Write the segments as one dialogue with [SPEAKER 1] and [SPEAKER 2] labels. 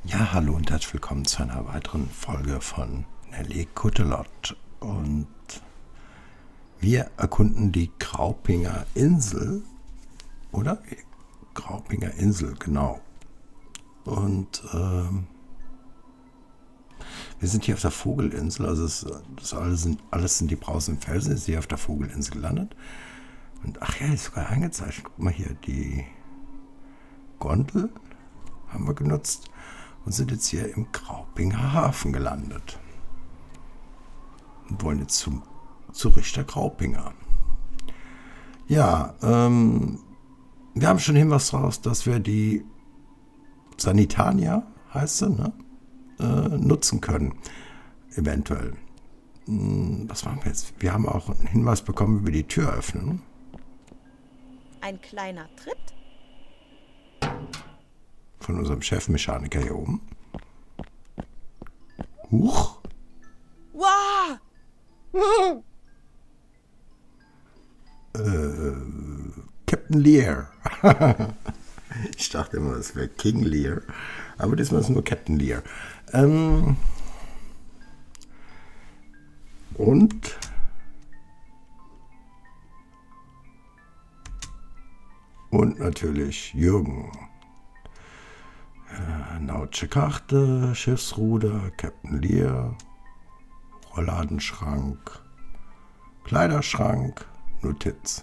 [SPEAKER 1] Ja, hallo und herzlich willkommen zu einer weiteren Folge von Nelly Kuttelott. Und wir erkunden die Graupinger Insel, oder? Graupinger Insel, genau. Und wir sind hier auf der Vogelinsel, also alles sind die brausenden Felsen, ist hier auf der Vogelinsel gelandet. Und ach ja, ist sogar eingezeichnet. Guck mal hier, die Gondel haben wir genutzt und sind jetzt hier im Graupinger Hafen gelandet. Und wollen jetzt zu Richter Graupinger. Ja, wir haben schon Hinweis draus, dass wir die Sanitania, heißt sie, ne? Nutzen können. Eventuell. Was machen wir jetzt? Wir haben auch einen Hinweis bekommen, wie wir die Tür öffnen.
[SPEAKER 2] Ein kleiner Tritt.
[SPEAKER 1] Von unserem Chefmechaniker hier oben. Huch!
[SPEAKER 2] Wow!
[SPEAKER 1] Captain Lear. Ich dachte immer, das wäre King Lear. Aber diesmal ist es nur Captain Lear. Und natürlich Jürgen. Nautsche Karte, Schiffsruder, Captain Lear, Rollladenschrank, Kleiderschrank, Notiz.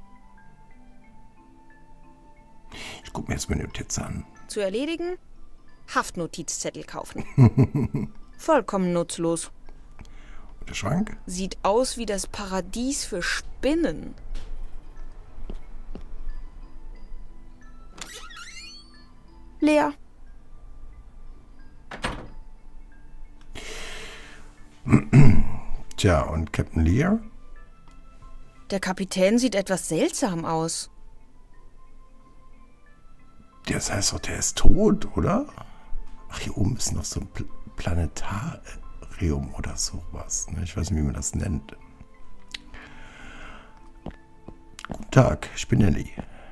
[SPEAKER 1] Ich gucke mir jetzt meine Notiz an.
[SPEAKER 2] Zu erledigen? Haftnotizzettel kaufen. Vollkommen nutzlos.
[SPEAKER 1] Und der Schrank?
[SPEAKER 2] Sieht aus wie das Paradies für Spinnen. Leer.
[SPEAKER 1] Tja, und Captain Lear?
[SPEAKER 2] Der Kapitän sieht etwas seltsam aus.
[SPEAKER 1] Das heißt doch, der ist tot, oder? Ach, hier oben ist noch so ein Planetarium oder sowas. Ne? Ich weiß nicht, wie man das nennt. Guten Tag, ich bin Nelly.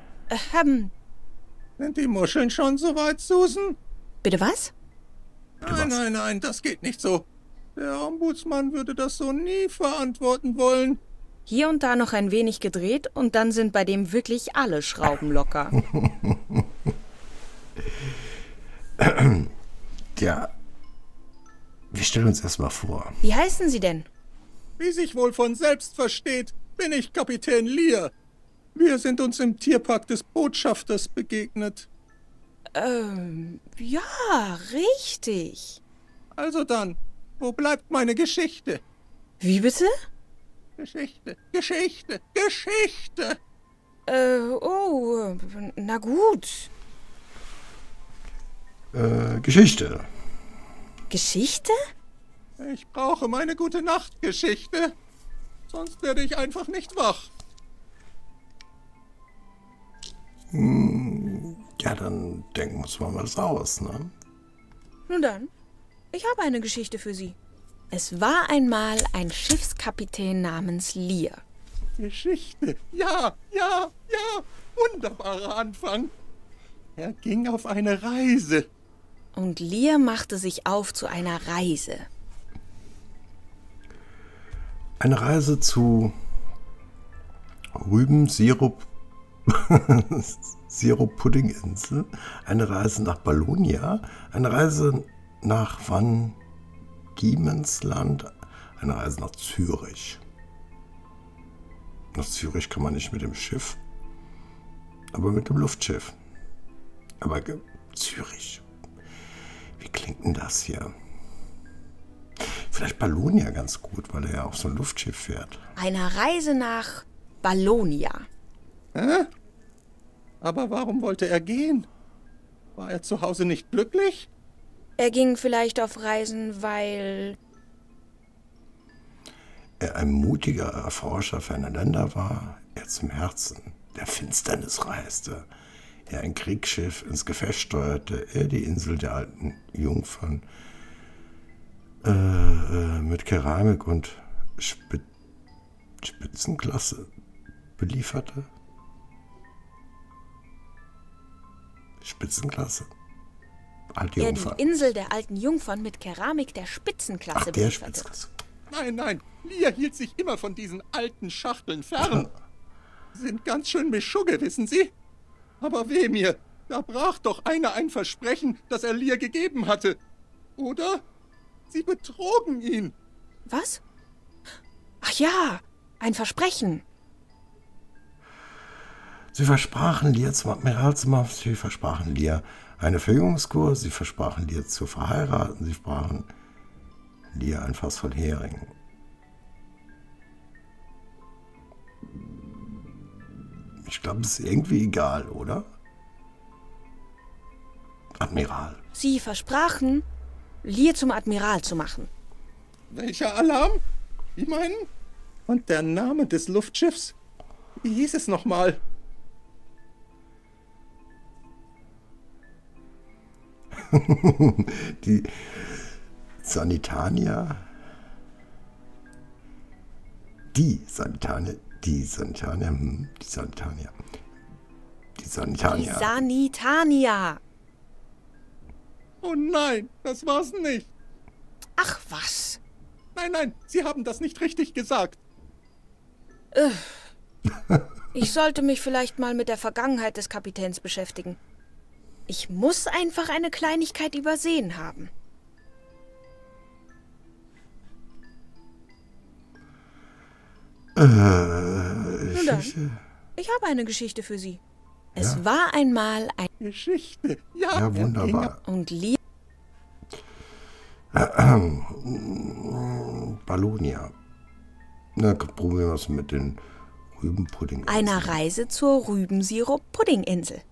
[SPEAKER 3] Sind die Muscheln schon soweit, Susan?
[SPEAKER 2] Bitte was?
[SPEAKER 3] Nein, das geht nicht so. Der Ombudsmann würde das so nie verantworten wollen.
[SPEAKER 2] Hier und da noch ein wenig gedreht und dann sind bei dem wirklich alle Schrauben locker.
[SPEAKER 1] Ja, wir stellen uns erstmal vor.
[SPEAKER 2] Wie heißen Sie denn?
[SPEAKER 3] Wie sich wohl von selbst versteht, bin ich Kapitän Lear. Wir sind uns im Tierpark des Botschafters begegnet.
[SPEAKER 2] Ja, richtig.
[SPEAKER 3] Also dann, wo bleibt meine Geschichte?
[SPEAKER 2] Wie bitte?
[SPEAKER 3] Geschichte.
[SPEAKER 2] Na gut.
[SPEAKER 1] Geschichte.
[SPEAKER 2] Geschichte?
[SPEAKER 3] Ich brauche meine Gute-Nacht-Geschichte. Sonst werde ich einfach nicht wach.
[SPEAKER 1] Ja, dann denken wir uns mal was aus, ne?
[SPEAKER 2] Nun dann, ich habe eine Geschichte für Sie. Es war einmal ein Schiffskapitän namens Lear.
[SPEAKER 3] Geschichte. Ja. Wunderbarer Anfang. Er ging auf eine Reise.
[SPEAKER 2] Und Lear machte sich auf zu einer Reise.
[SPEAKER 1] Eine Reise zu Sirup-Pudding-Insel, eine Reise nach Bologna, eine Reise nach Van Diemen's-Land, eine Reise nach Zürich. Nach Zürich kann man nicht mit dem Schiff, aber mit dem Luftschiff. Aber Zürich, wie klingt denn das hier? Vielleicht Bologna ganz gut, weil er ja auch so ein Luftschiff fährt.
[SPEAKER 2] Eine Reise nach Bologna.
[SPEAKER 3] Hä? Aber warum wollte er gehen? War er zu Hause nicht glücklich?
[SPEAKER 2] Er ging vielleicht auf Reisen, weil...
[SPEAKER 1] Er ein mutiger Erforscher ferner Länder war, er zum Herzen der Finsternis reiste, er ein Kriegsschiff ins Gefecht steuerte, er die Insel der alten Jungfern mit Keramik und Spitzenklasse belieferte. Spitzenklasse. Alte
[SPEAKER 2] er
[SPEAKER 1] Jungfer.
[SPEAKER 2] die Insel der alten Jungfern mit Keramik der Spitzenklasse
[SPEAKER 1] Ach, der
[SPEAKER 2] belieferte.
[SPEAKER 1] Spitzklasse.
[SPEAKER 3] Nein, nein, Lia hielt sich immer von diesen alten Schachteln fern. Sind ganz schön Mischugge, wissen Sie? Aber weh mir, da brach doch einer ein Versprechen, das er Lia gegeben hatte. Oder? Sie betrogen ihn.
[SPEAKER 2] Was? Ach ja, ein Versprechen.
[SPEAKER 1] Sie versprachen Lia zum Admiral zu machen, sie versprachen Lia eine Verjüngungskur, sie versprachen Lia zu verheiraten, sie sprachen Lia ein Fass voll Hering. Ich glaube, es ist irgendwie egal, oder? Admiral.
[SPEAKER 2] Sie versprachen, Lia zum Admiral zu machen.
[SPEAKER 3] Welcher Alarm? Wie meinen? Und der Name des Luftschiffs? Wie hieß es nochmal?
[SPEAKER 1] Die Sanitania. Die Sanitania. Die Sanitania. Die Sanitania. Die
[SPEAKER 2] Die
[SPEAKER 1] Sanitania.
[SPEAKER 2] Sanitania.
[SPEAKER 3] Oh nein, das war's nicht.
[SPEAKER 2] Ach was.
[SPEAKER 3] Nein, nein, Sie haben das nicht richtig gesagt.
[SPEAKER 2] Ich sollte mich vielleicht mal mit der Vergangenheit des Kapitäns beschäftigen. Ich muss einfach eine Kleinigkeit übersehen haben. Nun dann, ich habe eine Geschichte für Sie. Es war einmal ein...
[SPEAKER 3] Geschichte. Ja,
[SPEAKER 1] Ja, wunderbar.
[SPEAKER 2] Und Lia...
[SPEAKER 1] Ballonia. Na, probieren wir es mit den Rübenpudding.
[SPEAKER 2] einer Reise zur Rübensirup-Puddinginsel.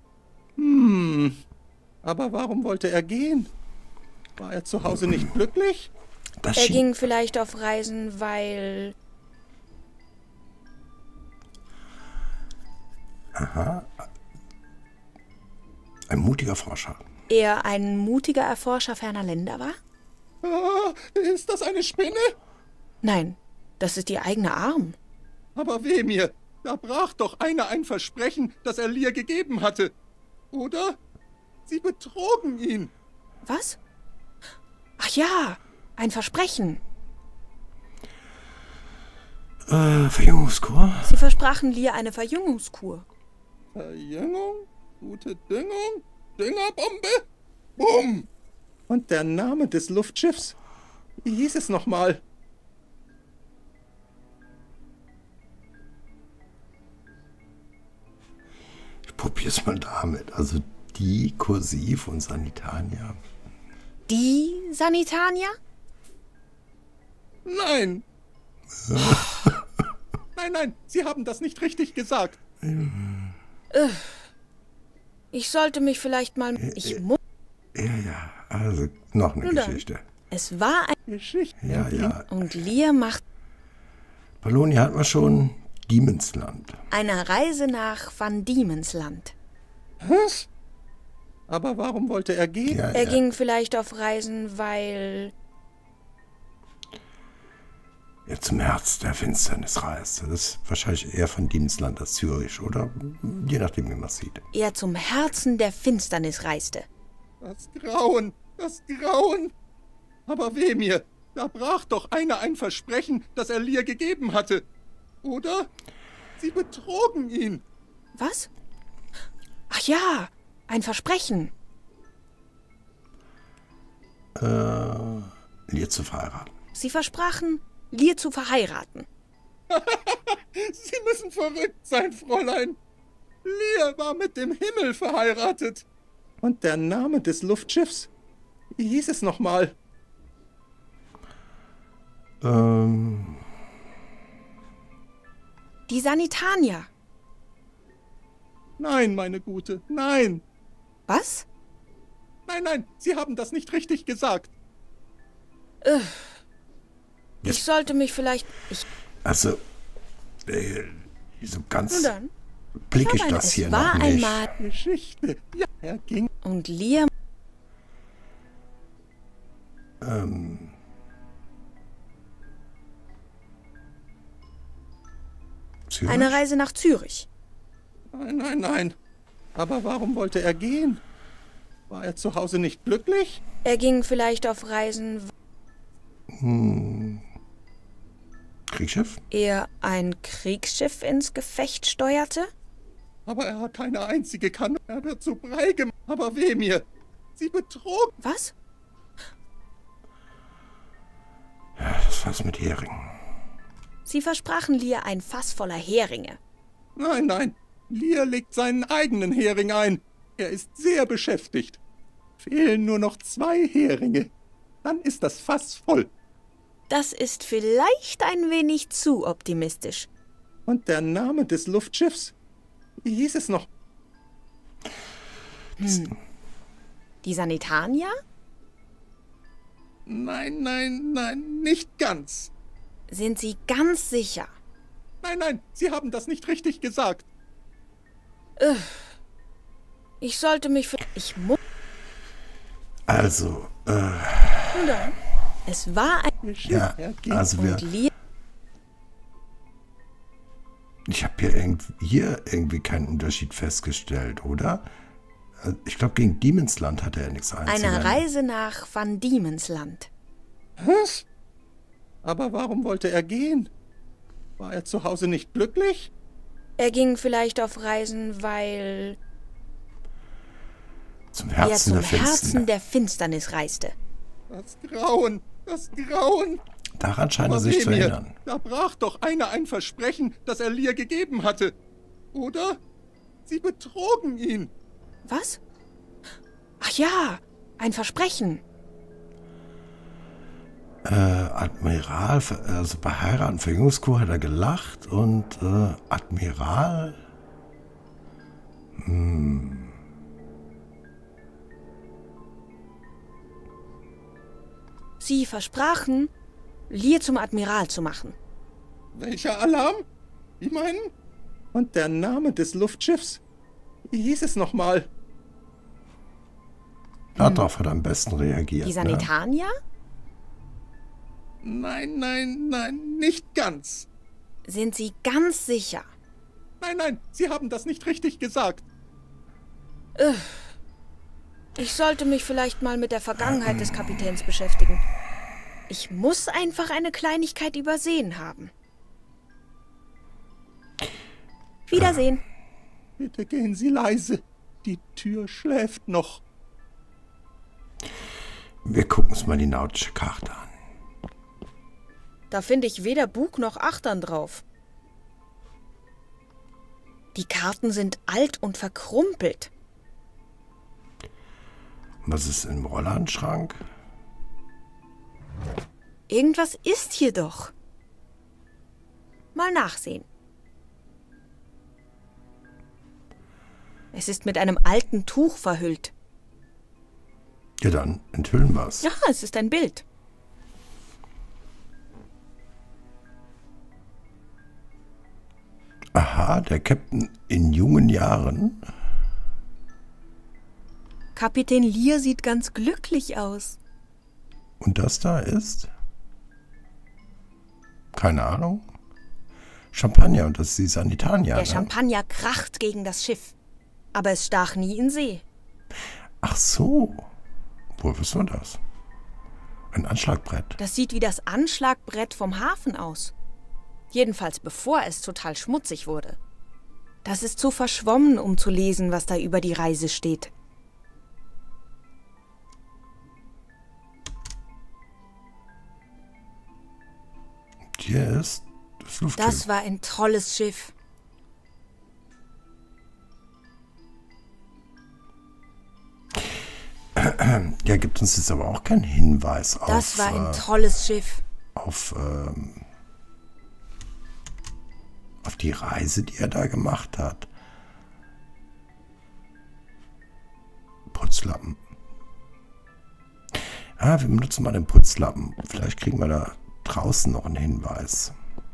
[SPEAKER 3] Aber warum wollte er gehen? War er zu Hause nicht glücklich?
[SPEAKER 1] Das
[SPEAKER 2] Er
[SPEAKER 1] schien-
[SPEAKER 2] ging vielleicht auf Reisen, weil...
[SPEAKER 1] Ein mutiger Forscher.
[SPEAKER 2] er ein mutiger Erforscher ferner Länder war?
[SPEAKER 3] Ah, ist das eine Spinne?
[SPEAKER 2] Nein, das ist ihr eigener Arm.
[SPEAKER 3] Aber weh mir, da brach doch einer ein Versprechen, das er Lia gegeben hatte. Oder? Sie betrogen ihn.
[SPEAKER 2] Was? Ach ja, ein Versprechen.
[SPEAKER 1] Verjüngungskur?
[SPEAKER 2] Sie versprachen Lia eine Verjüngungskur.
[SPEAKER 3] Verjüngung? Gute Düngung? Düngerbombe? Bumm! Und der Name des Luftschiffs? Wie hieß es nochmal?
[SPEAKER 1] Ich probier's mal damit. Also die Kursiv und Sanitania.
[SPEAKER 2] Die Sanitania?
[SPEAKER 3] Nein! Nein, nein, Sie haben das nicht richtig gesagt.
[SPEAKER 2] Ich sollte mich vielleicht mal... Ich muss...
[SPEAKER 1] Ja, also noch eine
[SPEAKER 2] Nun dann.
[SPEAKER 1] Geschichte.
[SPEAKER 2] Es war ein...
[SPEAKER 3] Geschichte.
[SPEAKER 1] Ja.
[SPEAKER 2] Und Lia macht
[SPEAKER 1] Ballonia hat man schon. Diemensland.
[SPEAKER 2] eine Reise nach Van Diemens Land.
[SPEAKER 3] Was? Aber warum wollte er gehen?
[SPEAKER 1] Ja,
[SPEAKER 2] Er ging vielleicht auf Reisen, weil...
[SPEAKER 1] er zum Herz der Finsternis reiste. Das ist wahrscheinlich eher von Diemensland als Zürich, oder? Je nachdem, wie man es sieht.
[SPEAKER 2] er zum Herzen der Finsternis reiste.
[SPEAKER 3] Das Grauen, das Grauen. Aber weh mir, da brach doch einer ein Versprechen, das er Lia gegeben hatte. Oder? Sie betrogen ihn.
[SPEAKER 2] Was? Ach ja, ein Versprechen.
[SPEAKER 1] Lia zu verheiraten.
[SPEAKER 2] Sie versprachen, Lia zu verheiraten.
[SPEAKER 3] Sie müssen verrückt sein, Fräulein. Lia war mit dem Himmel verheiratet. Und der Name des Luftschiffs? Wie hieß es nochmal?
[SPEAKER 2] Die Sanitania.
[SPEAKER 3] Nein, meine Gute, nein.
[SPEAKER 2] Was?
[SPEAKER 3] Nein, nein, Sie haben das nicht richtig gesagt.
[SPEAKER 2] Ich sollte mich vielleicht...
[SPEAKER 1] Also, so ganz
[SPEAKER 2] Nun dann.
[SPEAKER 1] blicke ich
[SPEAKER 2] Aber
[SPEAKER 1] das
[SPEAKER 2] es
[SPEAKER 1] hier
[SPEAKER 2] war
[SPEAKER 1] noch nicht.
[SPEAKER 2] einmal...
[SPEAKER 3] Geschichte. Ja, er ging.
[SPEAKER 2] Und Lia...
[SPEAKER 1] Zürich?
[SPEAKER 2] Eine Reise nach Zürich.
[SPEAKER 3] Nein, nein, nein. Aber warum wollte er gehen? War er zu Hause nicht glücklich?
[SPEAKER 2] Er ging vielleicht auf Reisen,
[SPEAKER 1] Kriegsschiff?
[SPEAKER 2] er ein Kriegsschiff ins Gefecht steuerte?
[SPEAKER 3] Aber er hat keine einzige Kanone. Er wird zu Brei gemacht. Aber weh mir. Sie betrog.
[SPEAKER 2] Was?
[SPEAKER 1] Ja, das war's mit Heringen.
[SPEAKER 2] Sie versprachen Lear ein Fass voller Heringe.
[SPEAKER 3] Nein, nein. Lear legt seinen eigenen Hering ein. Er ist sehr beschäftigt. Fehlen nur noch 2 Heringe. Dann ist das Fass voll.
[SPEAKER 2] Das ist vielleicht ein wenig zu optimistisch.
[SPEAKER 3] Und der Name des Luftschiffs? Wie hieß es noch?
[SPEAKER 2] Die Sanitania?
[SPEAKER 3] Nein, nein, nein, nicht ganz.
[SPEAKER 2] Sind Sie ganz sicher?
[SPEAKER 3] Nein, nein, Sie haben das nicht richtig gesagt.
[SPEAKER 2] Ich sollte mich für... Ich muss...
[SPEAKER 1] Also,
[SPEAKER 2] Oder? Es war ein...
[SPEAKER 3] Ihr Schiff
[SPEAKER 1] ja,
[SPEAKER 3] ergeht.
[SPEAKER 1] also
[SPEAKER 2] Und Lear...
[SPEAKER 1] ich habe hier irgendwie keinen Unterschied festgestellt, oder? Ich glaube, gegen Demonsland hatte er nichts einzuwenden.
[SPEAKER 2] Eine Reise nach Van Diemens Land.
[SPEAKER 3] Was? Aber warum wollte er gehen? War er zu Hause nicht glücklich?
[SPEAKER 2] Er ging vielleicht auf Reisen, weil
[SPEAKER 1] Zum
[SPEAKER 2] er
[SPEAKER 1] Herzen
[SPEAKER 2] zum
[SPEAKER 1] der
[SPEAKER 2] Herzen
[SPEAKER 1] Finsternis.
[SPEAKER 2] der Finsternis reiste.
[SPEAKER 3] Das Grauen, das Grauen.
[SPEAKER 1] Daran scheint er
[SPEAKER 3] Aber
[SPEAKER 1] sich
[SPEAKER 3] weh
[SPEAKER 1] zu
[SPEAKER 3] mir,
[SPEAKER 1] erinnern.
[SPEAKER 3] da brach doch einer ein Versprechen, das er Lear gegeben hatte. Oder? Sie betrogen ihn.
[SPEAKER 2] Was? Ach ja, ein Versprechen.
[SPEAKER 1] Admiral, also bei Heiraten Verjüngungskur hat er gelacht und Admiral.
[SPEAKER 2] Sie versprachen, Lear zum Admiral zu machen.
[SPEAKER 3] Welcher Alarm? Wie meinen? Und der Name des Luftschiffs? Wie hieß es nochmal?
[SPEAKER 1] Darauf hat er am besten reagiert.
[SPEAKER 2] Die
[SPEAKER 1] Ne?
[SPEAKER 2] Sanitania?
[SPEAKER 3] Nein, nein, nein, nicht ganz.
[SPEAKER 2] Sind Sie ganz sicher?
[SPEAKER 3] Nein, nein, Sie haben das nicht richtig gesagt.
[SPEAKER 2] Ich sollte mich vielleicht mal mit der Vergangenheit des Kapitäns beschäftigen. Ich muss einfach eine Kleinigkeit übersehen haben. Wiedersehen.
[SPEAKER 3] Bitte gehen Sie leise. Die Tür schläft noch.
[SPEAKER 1] Wir gucken uns mal die nautische Karte an.
[SPEAKER 2] Da finde ich weder Bug noch Achtern drauf. Die Karten sind alt und verkrumpelt.
[SPEAKER 1] Was ist im Rollladenschrank?
[SPEAKER 2] Irgendwas ist hier doch. Mal nachsehen. Es ist mit einem alten Tuch verhüllt.
[SPEAKER 1] Ja, dann enthüllen wir es.
[SPEAKER 2] Ja, es ist ein Bild.
[SPEAKER 1] Aha, der Captain in jungen Jahren.
[SPEAKER 2] Kapitän Lear sieht ganz glücklich aus.
[SPEAKER 1] Und das da ist? Keine Ahnung. Champagner und das ist die Sanitania.
[SPEAKER 2] Der
[SPEAKER 1] Ne?
[SPEAKER 2] Champagner kracht gegen das Schiff. Aber es stach nie in See.
[SPEAKER 1] Ach so. Woher wissen wir das? Ein Anschlagbrett.
[SPEAKER 2] Das sieht wie das Anschlagbrett vom Hafen aus. Jedenfalls bevor es total schmutzig wurde. Das ist zu verschwommen, um zu lesen, was da über die Reise steht.
[SPEAKER 1] Und hier ist das Luftschiff.
[SPEAKER 2] Das war ein tolles Schiff.
[SPEAKER 1] Ja, gibt uns jetzt aber auch keinen Hinweis
[SPEAKER 2] Das war ein
[SPEAKER 1] auf
[SPEAKER 2] tolles Schiff.
[SPEAKER 1] die Reise, die er da gemacht hat. Putzlappen. Ah, wir benutzen mal den Putzlappen. Vielleicht kriegen wir da draußen noch einen Hinweis.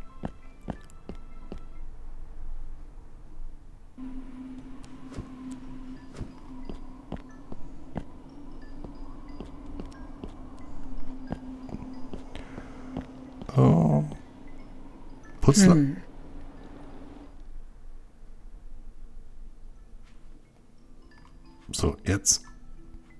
[SPEAKER 1] Oh. Putzlappen. So, jetzt.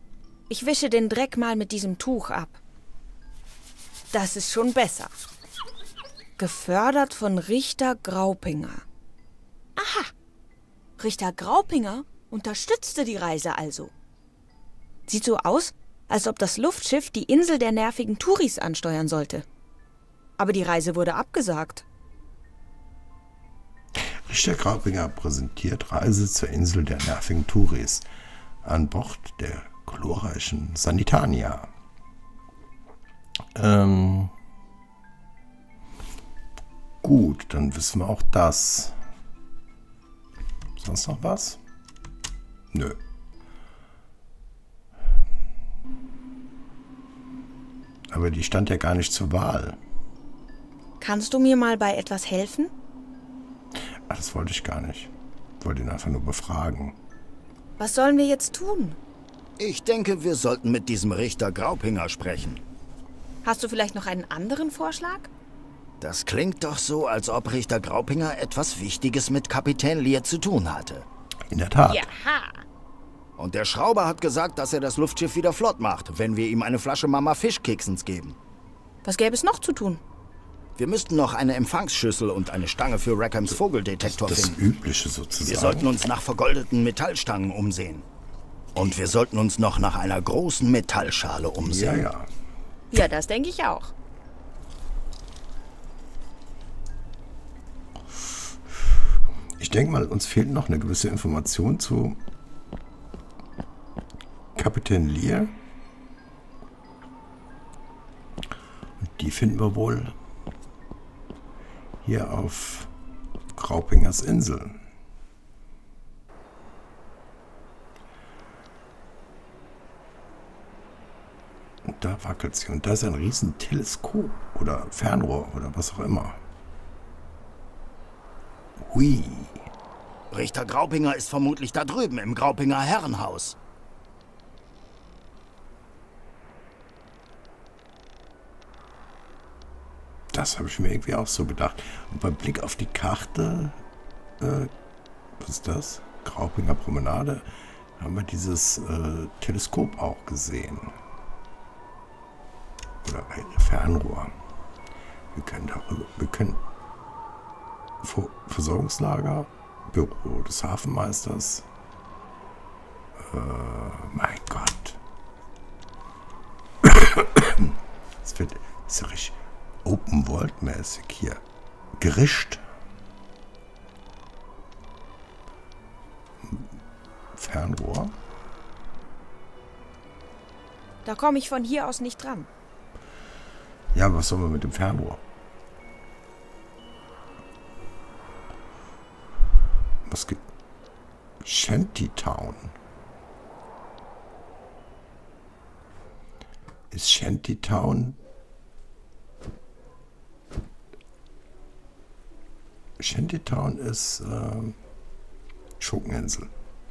[SPEAKER 2] Ich wische den Dreck mal mit diesem Tuch ab. Das ist schon besser. Gefördert von Richter Graupinger. Aha! Richter Graupinger unterstützte die Reise also. Sieht so aus, als ob das Luftschiff die Insel der nervigen Touris ansteuern sollte. Aber die Reise wurde abgesagt.
[SPEAKER 1] Richter Graupinger präsentiert Reise zur Insel der nervigen Touris an Bord der glorreichen Sanitania. Gut, dann wissen wir auch das. Sonst noch was? Nö. Aber die stand ja gar nicht zur Wahl.
[SPEAKER 2] Kannst du mir mal bei etwas helfen?
[SPEAKER 1] Ach, das wollte ich gar nicht. Ich wollte ihn einfach nur befragen.
[SPEAKER 2] Was sollen wir jetzt tun?
[SPEAKER 4] Ich denke, wir sollten mit diesem Richter Graupinger sprechen.
[SPEAKER 2] Hast du vielleicht noch einen anderen Vorschlag?
[SPEAKER 4] Das klingt doch so, als ob Richter Graupinger etwas Wichtiges mit Kapitän Lear zu tun hatte.
[SPEAKER 1] In der Tat.
[SPEAKER 2] Jaha!
[SPEAKER 4] Und der Schrauber hat gesagt, dass er das Luftschiff wieder flott macht, wenn wir ihm eine Flasche Mama Fischkeksens geben.
[SPEAKER 2] Was gäbe es noch zu tun?
[SPEAKER 4] Wir müssten noch eine Empfangsschüssel und eine Stange für Rackhams Vogeldetektor
[SPEAKER 1] Das
[SPEAKER 4] finden.
[SPEAKER 1] Übliche sozusagen.
[SPEAKER 4] Wir sollten uns nach vergoldeten Metallstangen umsehen. Und wir sollten uns noch nach einer großen Metallschale
[SPEAKER 1] Ja,
[SPEAKER 4] umsehen.
[SPEAKER 1] ja.
[SPEAKER 2] Ja, das denke ich auch.
[SPEAKER 1] Ich denke mal, uns fehlt noch eine gewisse Information zu Kapitän Lear. Und die finden wir wohl hier auf Graupingers Insel. Und da wackelt sie. Und da ist ein riesen Teleskop oder Fernrohr oder was auch immer. Hui.
[SPEAKER 4] Richter Graupinger ist vermutlich da drüben im Graupinger Herrenhaus.
[SPEAKER 1] Das habe ich mir irgendwie auch so gedacht. Und beim Blick auf die Karte, was ist das? Graupinger Promenade, haben wir dieses Teleskop auch gesehen. Oder ein Fernrohr. Wir können Versorgungslager, Büro des Hafenmeisters. Mein Gott. Es wird ist ja richtig Open World mäßig hier. Gericht. Fernrohr.
[SPEAKER 2] Da komme ich von hier aus nicht dran.
[SPEAKER 1] Ja, was sollen wir mit dem Fernrohr? Was gibt Shantytown? Ist Shantytown? Shantytown ist Schurkeninsel.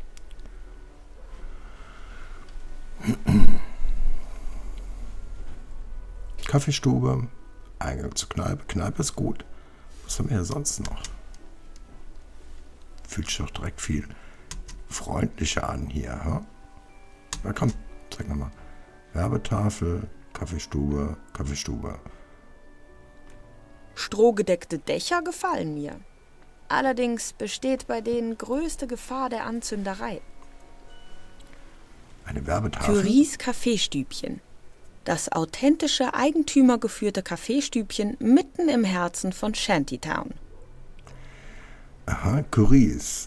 [SPEAKER 1] Kaffeestube, Eingang zur Kneipe. Kneipe ist gut. Was haben wir hier sonst noch? Fühlt sich doch direkt viel freundlicher an hier. Hm? Na komm, zeig nochmal. Werbetafel, Kaffeestube, Kaffeestube.
[SPEAKER 2] Strohgedeckte Dächer gefallen mir. Allerdings besteht bei denen größte Gefahr der Anzünderei.
[SPEAKER 1] Eine Werbetafel.
[SPEAKER 2] Curies Kaffeestübchen. Das authentische, eigentümergeführte Kaffeestübchen mitten im Herzen von Shantytown.
[SPEAKER 1] Aha, Curies.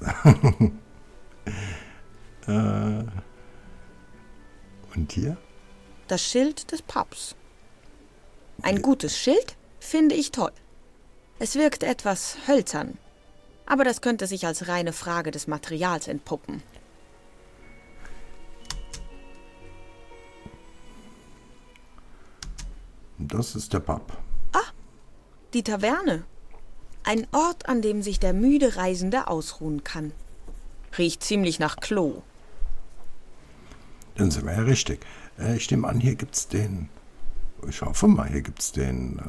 [SPEAKER 1] Und hier?
[SPEAKER 2] Das Schild des Pubs. Ein gutes Schild finde ich toll. Es wirkt etwas hölzern, aber das könnte sich als reine Frage des Materials entpuppen.
[SPEAKER 1] Das ist der Pub.
[SPEAKER 2] Die Taverne. Ein Ort, an dem sich der müde Reisende ausruhen kann. Riecht ziemlich nach Klo.
[SPEAKER 1] Dann sind wir ja richtig. Ich nehme an, hier gibt's den. Ich hoffe mal, hier gibt's den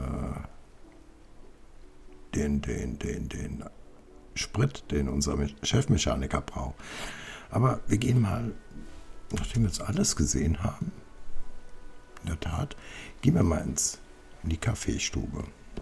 [SPEAKER 1] Sprit, den unser Chefmechaniker braucht. Aber wir gehen mal nachdem wir jetzt alles gesehen haben, in der Tat, gehen wir mal in die Kaffeestube.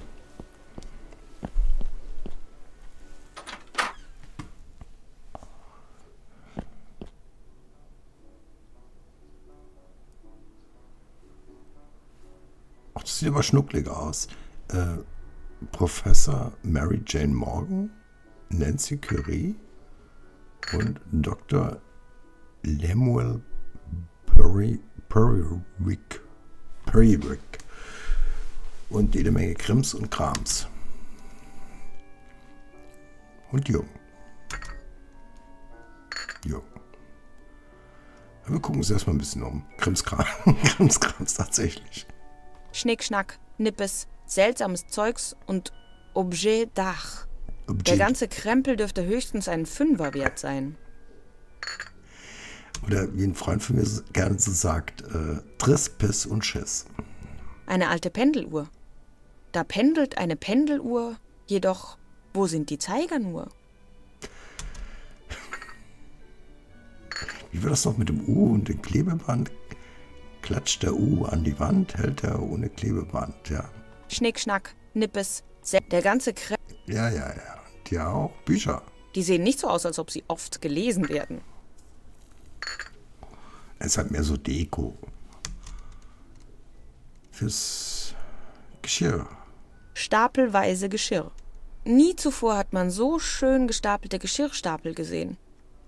[SPEAKER 1] Ach, das sieht aber schnuckliger aus. Professor Mary Jane Morgan, Nancy Curie und Dr. Lemuel Periwick und jede Menge Krims und Krams. Und Jung. Ja, wir gucken uns erstmal ein bisschen um. Krimskrams tatsächlich.
[SPEAKER 2] Schnick, Schnack, Nippes, seltsames Zeugs und Objet d'art. Der ganze Krempel dürfte höchstens einen Fünfer wert sein.
[SPEAKER 1] Oder wie ein Freund von mir gerne so sagt, Triss, Piss und Schiss.
[SPEAKER 2] Eine alte Pendeluhr. Da pendelt eine Pendeluhr, jedoch, wo sind die Zeiger nur?
[SPEAKER 1] Wie war das noch mit dem U und dem Klebeband? Klatscht der U an die Wand, hält er ohne Klebeband, ja.
[SPEAKER 2] Schnick, Schnack, Nippes, der ganze Krempel.
[SPEAKER 1] Ja. Und ja auch Bücher.
[SPEAKER 2] Die sehen nicht so aus, als ob sie oft gelesen werden.
[SPEAKER 1] Es ist halt mehr so Deko. Fürs Geschirr.
[SPEAKER 2] Stapelweise Geschirr. Nie zuvor hat man so schön gestapelte Geschirrstapel gesehen.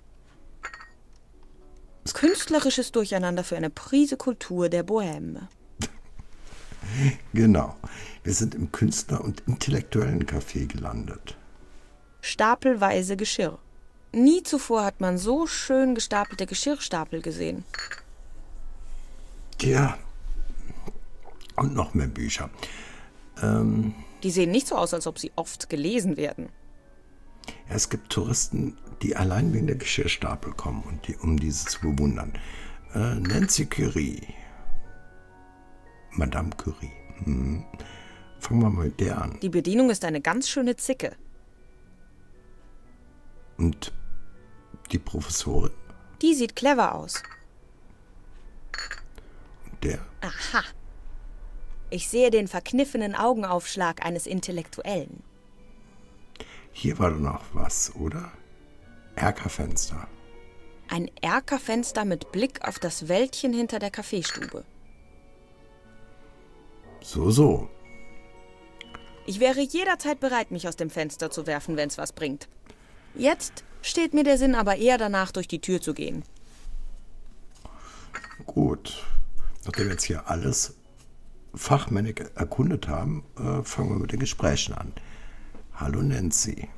[SPEAKER 2] Künstlerisches Durcheinander für eine Prise Kultur der Bohème.
[SPEAKER 1] Genau. Wir sind im Künstler- und intellektuellen Café gelandet.
[SPEAKER 2] Stapelweise Geschirr. Nie zuvor hat man so schön gestapelte Geschirrstapel gesehen.
[SPEAKER 1] Ja. Und noch mehr Bücher.
[SPEAKER 2] Die sehen nicht so aus, als ob sie oft gelesen werden.
[SPEAKER 1] Ja, es gibt Touristen, die allein wegen der Geschirrstapel kommen, um diese zu bewundern. Nancy Curie. Madame Curie. Fangen wir mal mit der an.
[SPEAKER 2] Die Bedienung ist eine ganz schöne Zicke.
[SPEAKER 1] Und die Professorin?
[SPEAKER 2] Die sieht clever aus.
[SPEAKER 1] Und der?
[SPEAKER 2] Aha. Ich sehe den verkniffenen Augenaufschlag eines Intellektuellen.
[SPEAKER 1] Hier war doch noch was, oder? Erkerfenster.
[SPEAKER 2] Ein Erkerfenster mit Blick auf das Wäldchen hinter der Kaffeestube.
[SPEAKER 1] So.
[SPEAKER 2] Ich wäre jederzeit bereit, mich aus dem Fenster zu werfen, wenn es was bringt. Jetzt steht mir der Sinn aber eher danach, durch die Tür zu gehen.
[SPEAKER 1] Gut. Nachdem wir jetzt hier alles fachmännisch erkundet haben, fangen wir mit den Gesprächen an. Hallo Nancy.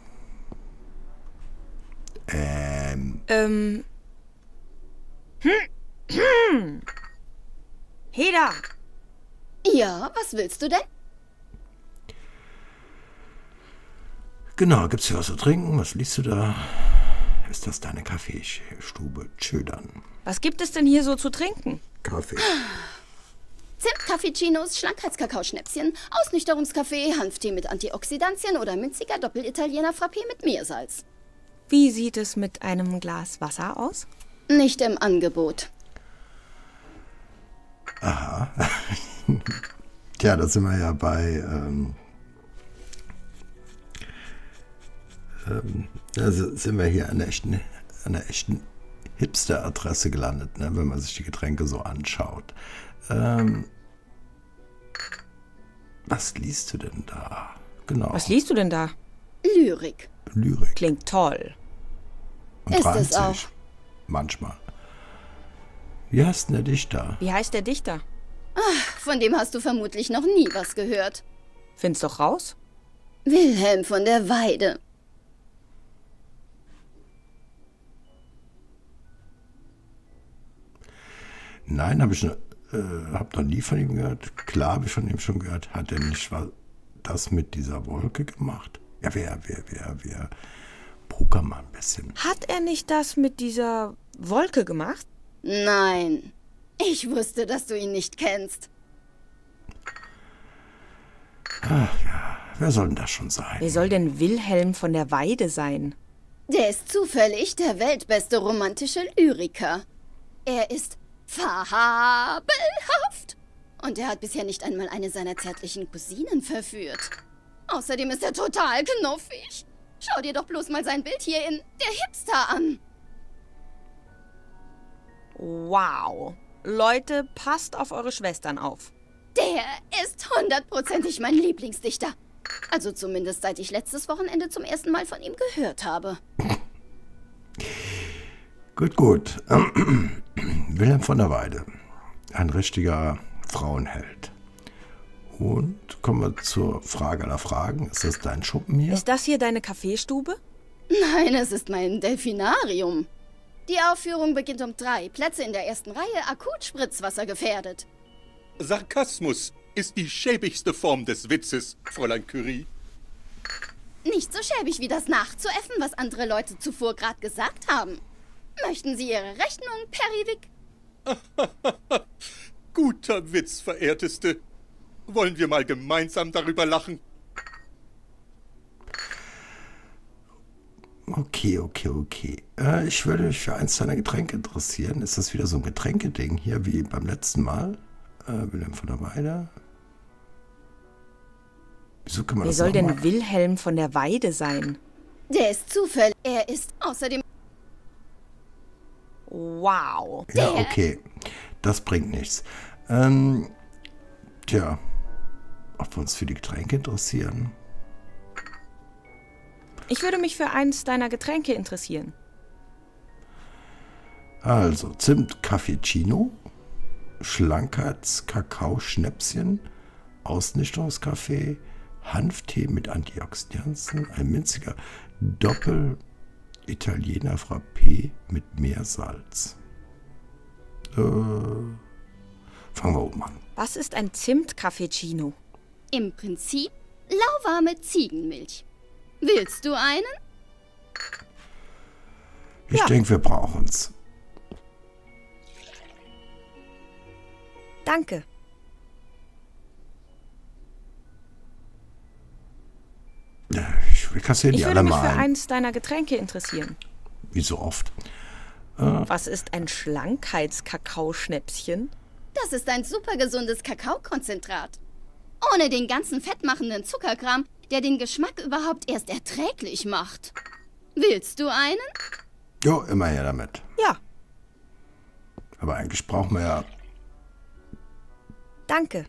[SPEAKER 2] Heda!
[SPEAKER 5] Ja, was willst du denn?
[SPEAKER 1] Genau, gibt's hier was zu trinken? Was liest du da? Ist das deine Kaffeestube? Tschödern.
[SPEAKER 2] Was gibt es denn hier so zu trinken?
[SPEAKER 1] Kaffee.
[SPEAKER 5] Zimt-Cappuccinos, Schlankheitskakaoschnäpschen, Ausnüchterungskaffee, Hanftee mit Antioxidantien oder minziger Doppel-Italiener Frappé mit Meersalz.
[SPEAKER 2] Wie sieht es mit einem Glas Wasser aus?
[SPEAKER 5] Nicht im Angebot.
[SPEAKER 1] Aha. Tja, da sind wir ja bei sind wir hier an einer echten Hipster-Adresse gelandet, ne, wenn man sich die Getränke so anschaut. Was liest du denn da? Genau.
[SPEAKER 2] Was liest du denn da?
[SPEAKER 5] Lyrik.
[SPEAKER 1] Lyrik.
[SPEAKER 2] Klingt toll.
[SPEAKER 1] Und
[SPEAKER 5] Ist
[SPEAKER 1] reimt
[SPEAKER 5] es auch.
[SPEAKER 1] sich. Manchmal. Wie heißt denn der Dichter?
[SPEAKER 2] Wie heißt der Dichter?
[SPEAKER 5] Von dem hast du vermutlich noch nie was gehört.
[SPEAKER 2] Find's doch raus.
[SPEAKER 5] Wilhelm von der Weide.
[SPEAKER 1] Nein, hab noch nie von ihm gehört. Klar habe ich von ihm schon gehört. Hat er nicht das mit dieser Wolke gemacht? Ja, wer? Poker mal ein bisschen.
[SPEAKER 2] Hat er nicht das mit dieser Wolke gemacht?
[SPEAKER 5] Nein. Ich wusste, dass du ihn nicht kennst.
[SPEAKER 1] Wer soll denn das schon sein?
[SPEAKER 2] Wer soll denn Wilhelm von der Weide sein?
[SPEAKER 5] Der ist zufällig der weltbeste romantische Lyriker. Er ist fabelhaft. Und er hat bisher nicht einmal eine seiner zärtlichen Cousinen verführt. Außerdem ist er total knuffig. Schau dir doch bloß mal sein Bild hier in Der Hipster an.
[SPEAKER 2] Wow. Leute, passt auf eure Schwestern auf.
[SPEAKER 5] Der ist 100%ig mein Lieblingsdichter. Also zumindest seit ich letztes Wochenende zum ersten Mal von ihm gehört habe.
[SPEAKER 1] Gut. Wilhelm von der Weide. Ein richtiger Frauenheld. Und kommen wir zur Frage aller Fragen. Ist das dein Schuppen hier?
[SPEAKER 2] Ist das hier deine Kaffeestube?
[SPEAKER 5] Nein, es ist mein Delfinarium. Die Aufführung beginnt um 3. Plätze in der ersten Reihe, akut Spritzwasser gefährdet.
[SPEAKER 3] Sarkasmus ist die schäbigste Form des Witzes, Fräulein Curie.
[SPEAKER 5] Nicht so schäbig wie das nachzuäffen, was andere Leute zuvor gerade gesagt haben. Möchten Sie Ihre Rechnung, Periwig?
[SPEAKER 3] Guter Witz, Verehrteste. Wollen wir mal gemeinsam darüber lachen?
[SPEAKER 1] Okay. Ich würde mich für eins deiner Getränke interessieren. Ist das wieder so ein Getränkeding hier wie beim letzten Mal? Wilhelm von der Weide. Wieso kann man
[SPEAKER 2] Wer
[SPEAKER 1] das
[SPEAKER 2] soll
[SPEAKER 1] noch
[SPEAKER 2] denn
[SPEAKER 1] machen?
[SPEAKER 2] Wilhelm von der Weide sein?
[SPEAKER 5] Der ist zufällig. Er ist außerdem...
[SPEAKER 2] Wow.
[SPEAKER 1] Ja, okay. Das bringt nichts. Tja, ob wir uns für die Getränke interessieren?
[SPEAKER 2] Ich würde mich für eins deiner Getränke interessieren.
[SPEAKER 1] Also, Zimt Cappuccino, Schlankheits-Kakao-Schnäpschen, Ausnüchterungskaffee, Hanftee mit Antioxidantien, ein minziger Doppel-Italiener Frappé mit Meersalz. Fangen wir oben an.
[SPEAKER 2] Was ist ein Zimt-Cappuccino?
[SPEAKER 5] Im Prinzip lauwarme Ziegenmilch. Willst du einen?
[SPEAKER 1] Ich
[SPEAKER 2] Ja.
[SPEAKER 1] denke, wir brauchen es.
[SPEAKER 2] Danke.
[SPEAKER 1] Wir kassieren die
[SPEAKER 2] Ich
[SPEAKER 1] alle
[SPEAKER 2] würde mich für
[SPEAKER 1] mal ein.
[SPEAKER 2] eins deiner Getränke interessieren.
[SPEAKER 1] Wie so oft.
[SPEAKER 2] Was ist ein Schlankheits-Kakaoschnäpschen?
[SPEAKER 5] Das ist ein super gesundes Kakaokonzentrat. Ohne den ganzen fettmachenden Zuckerkram, der den Geschmack überhaupt erst erträglich macht. Willst du einen?
[SPEAKER 1] Jo, immer her damit.
[SPEAKER 2] Ja,
[SPEAKER 1] Aber eigentlich brauchen wir ja...
[SPEAKER 2] danke.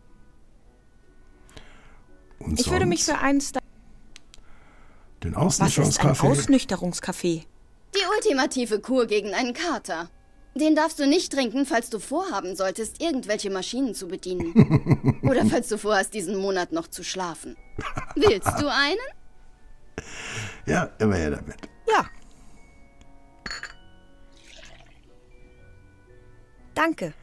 [SPEAKER 1] Und
[SPEAKER 2] Ich würde mich
[SPEAKER 1] sonst
[SPEAKER 2] für eins...
[SPEAKER 1] den
[SPEAKER 2] Was ist ein
[SPEAKER 1] Ausnüchterungskaffee.
[SPEAKER 2] Ausnüchterungskaffee?
[SPEAKER 5] Die ultimative Kur gegen einen Kater. Den darfst du nicht trinken, falls du vorhaben solltest, irgendwelche Maschinen zu bedienen. Oder falls du vorhast, diesen Monat noch zu schlafen. Willst du einen?
[SPEAKER 1] Ja, immer her damit.
[SPEAKER 2] Ja. Danke.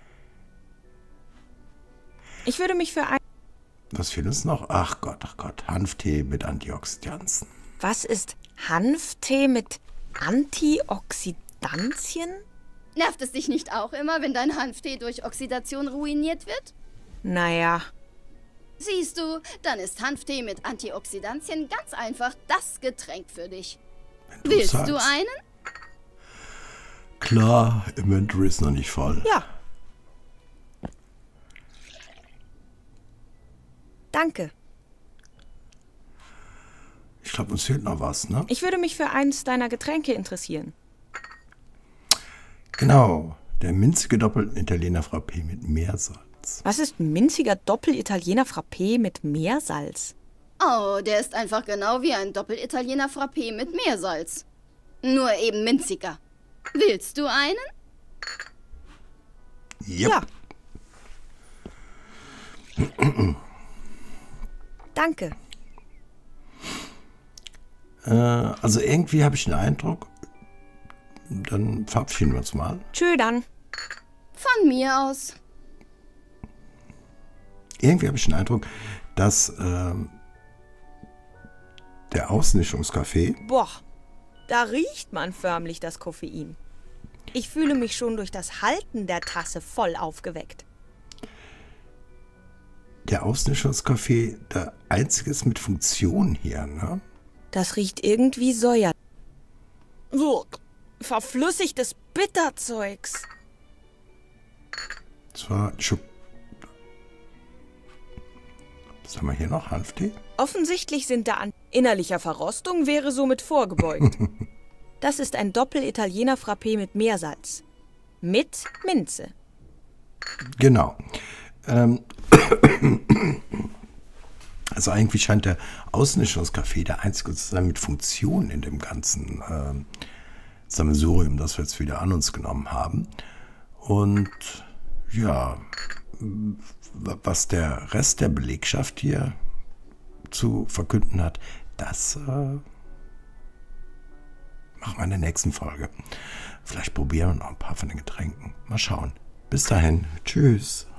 [SPEAKER 2] Ich würde mich für ein...
[SPEAKER 1] Was fehlt uns noch? Ach Gott. Hanftee mit Antioxidantien.
[SPEAKER 2] Was ist Hanftee mit Antioxidantien?
[SPEAKER 5] Nervt es dich nicht auch immer, wenn dein Hanftee durch Oxidation ruiniert wird?
[SPEAKER 2] Naja,
[SPEAKER 5] Siehst du, dann ist Hanftee mit Antioxidantien ganz einfach das Getränk für dich.
[SPEAKER 1] Wenn
[SPEAKER 5] Willst
[SPEAKER 1] sagst.
[SPEAKER 5] du einen?
[SPEAKER 1] Klar, Inventory ist noch nicht voll.
[SPEAKER 2] ja. Danke.
[SPEAKER 1] Ich glaube, uns fehlt noch was, ne?
[SPEAKER 2] Ich würde mich für eins deiner Getränke interessieren.
[SPEAKER 1] Genau. Der minzige Doppel-Italiener Frappé mit Meersalz.
[SPEAKER 2] Was ist minziger Doppel-Italiener Frappé mit Meersalz?
[SPEAKER 5] Oh, der ist einfach genau wie ein Doppel-Italiener Frappé mit Meersalz. Nur eben minziger. Willst du einen?
[SPEAKER 1] Yep.
[SPEAKER 2] Ja. Danke.
[SPEAKER 1] Also irgendwie habe ich den Eindruck, dann verabschieden wir uns mal.
[SPEAKER 2] Tschö dann.
[SPEAKER 5] Von mir aus.
[SPEAKER 1] Irgendwie habe ich den Eindruck, dass der Ausnichtungskaffee,
[SPEAKER 2] Boah, da riecht man förmlich das Koffein. Ich fühle mich schon durch das Halten der Tasse voll aufgeweckt.
[SPEAKER 1] der einzige ist mit Funktion hier, ne?
[SPEAKER 2] Das riecht irgendwie säuer. Verflüssigtes Bitterzeugs.
[SPEAKER 1] Das war was haben wir hier noch? Hanftee?
[SPEAKER 2] Offensichtlich sind da an innerlicher Verrostung wäre somit vorgebeugt. Das ist ein Doppel-Italiener-Frappé mit Meersalz. Mit Minze.
[SPEAKER 1] Genau. Also eigentlich scheint der Außenrichtungskaffee der einzige zu sein mit Funktion in dem ganzen Sammelsurium, das wir jetzt wieder an uns genommen haben. Und ja, was der Rest der Belegschaft hier zu verkünden hat, das machen wir in der nächsten Folge. Vielleicht probieren wir noch ein paar von den Getränken. Mal schauen. Bis dahin. Tschüss.